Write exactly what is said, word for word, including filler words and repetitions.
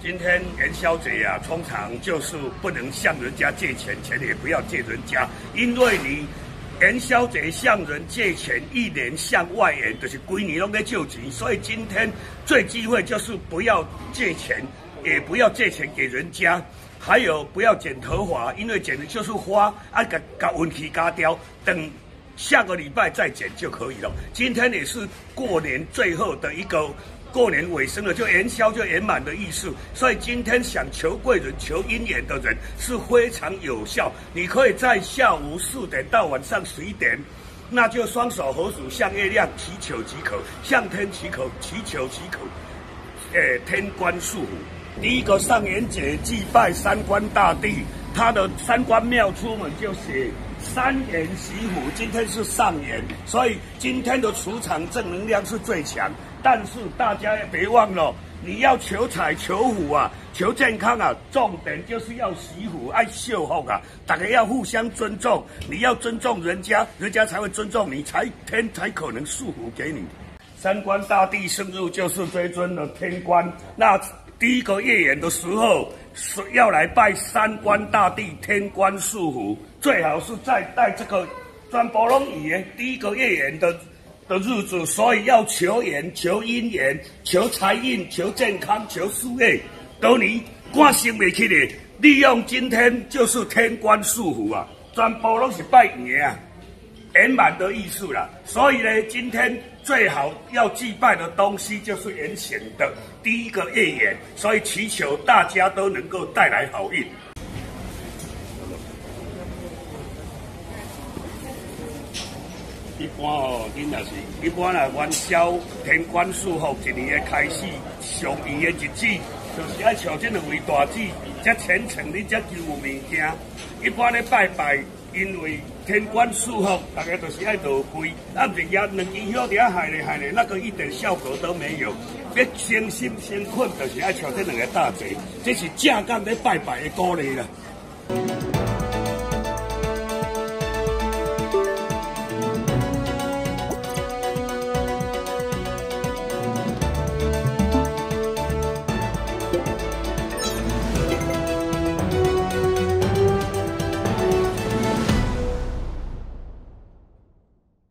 今天元宵节啊，通常就是不能向人家借钱，钱也不要借人家，因为你元宵节向人借钱，一年向外延，就是规年拢在借钱，所以今天最忌讳就是不要借钱，也不要借钱给人家，还有不要剪头发，因为剪的就是花，啊，把把运气加掉，等下个礼拜再剪就可以了。今天也是过年最后的一个。过年尾声了，就元宵就圆满的意思，所以今天想求贵人、求姻缘的人是非常有效。你可以在下午四点到晚上十一点，那就双手合十向月亮祈求即可，向天祈求，祈求即可。诶，天官赐福。第一个上元节祭拜三官大帝，他的三官庙出门就写三元祈福，今天是上元，所以今天的磁场正能量是最强。但是大家也别忘了，你要求财、求福啊，求健康啊，重点就是要祈福、爱孝福啊，大家要互相尊重，你要尊重人家，人家才会尊重你，才天才可能赐福给你。三官大帝生日就是这尊的天官，那第一个月圆的时候是要来拜三官大帝，天官赐福，最好是在带这个转波浪仪的第一个月圆的。的日子，所以要求缘、求姻缘、求财运、求健康、求事业，都你关心不起的。利用今天就是天官赐福啊，全部都是拜年啊，圆满的意思啦。所以呢，今天最好要祭拜的东西就是圆形的第一个月圆，所以祈求大家都能够带来好运。一般哦，恁若是一般啊，元宵天官赐福一年的开始，上元的日子，就是爱找这两位大姊，才虔诚你才求有物件。一般咧拜拜，因为天官赐福，大家就是爱落跪，啊，不是也两支香条害咧害咧，那个一点效果都没有。要先心先困，就是爱找这两个大姐，这是正港咧拜拜的鼓励啦。